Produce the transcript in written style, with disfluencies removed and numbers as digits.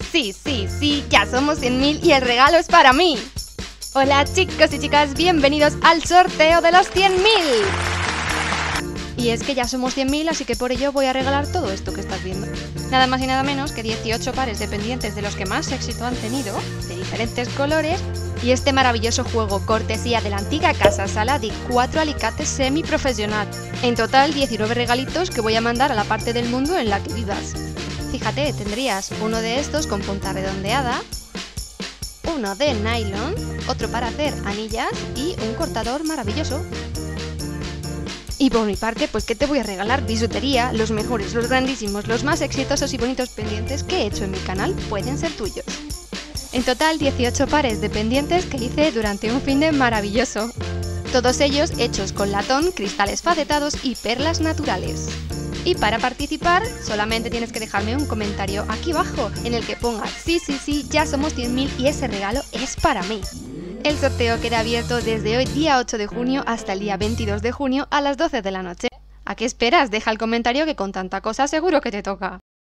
Sí, sí, sí, ya somos 100.000 y el regalo es para mí. Hola chicos y chicas, bienvenidos al sorteo de los 100.000. Y es que ya somos 100.000, así que por ello voy a regalar todo esto que estás viendo. Nada más y nada menos que 18 pares de pendientes de los que más éxito han tenido, de diferentes colores, y este maravilloso juego cortesía de la antigua Casa Sala de 4 alicates semiprofesional. En total 19 regalitos que voy a mandar a la parte del mundo en la que vivas. Fíjate, tendrías uno de estos con punta redondeada, uno de nylon, otro para hacer anillas y un cortador maravilloso. Y por mi parte, pues ¿qué te voy a regalar? Bisutería, los mejores, los grandísimos, los más exitosos y bonitos pendientes que he hecho en mi canal pueden ser tuyos. En total 18 pares de pendientes que hice durante un finde maravilloso. Todos ellos hechos con latón, cristales facetados y perlas naturales. Y para participar, solamente tienes que dejarme un comentario aquí abajo en el que pongas sí, sí, sí, ya somos 100.000 y ese regalo es para mí. El sorteo queda abierto desde hoy día 8 de junio hasta el día 22 de junio a las 12 de la noche. ¿A qué esperas? Deja el comentario que con tanta cosa seguro que te toca.